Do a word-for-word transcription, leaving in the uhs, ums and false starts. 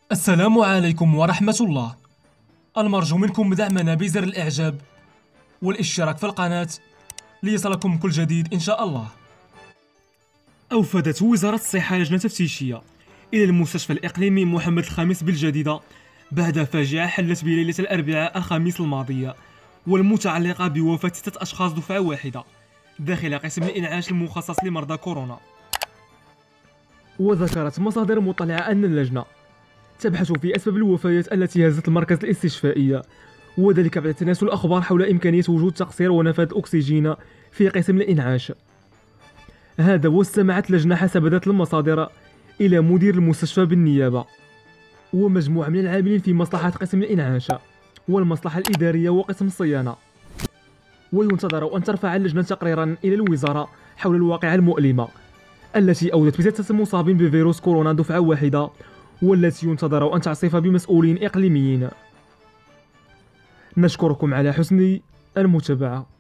السلام عليكم ورحمة الله. المرجو منكم دعمنا بزر الإعجاب والاشتراك في القناة ليصلكم كل جديد إن شاء الله. أوفدت وزارة الصحة لجنة تفتيشية إلى المستشفى الإقليمي محمد الخامس بالجديدة بعد فاجعة حلت بليلة الأربعاء الخميس الماضية، والمتعلقة بوفاة ستة أشخاص دفعة واحدة داخل قسم الإنعاش المخصص لمرضى كورونا. وذكرت مصادر مطلعة أن اللجنة تبحث في أسباب الوفيات التي هزت المركز الاستشفائي، وذلك بعد تناسل الأخبار حول إمكانية وجود تقصير ونفاذ الأكسجين في قسم الإنعاش. هذا واستمعت لجنة حسب ذات المصادر إلى مدير المستشفى بالنيابة ومجموعة من العاملين في مصلحة قسم الإنعاش والمصلحة الإدارية وقسم الصيانة، وينتظر أن ترفع اللجنة تقريرا إلى الوزارة حول الواقعة المؤلمة التي أودت بستة مصابين بفيروس كورونا دفعة واحدة، والتي ينتظر أن تعصف بمسؤولين إقليميين. نشكركم على حسن المتابعة.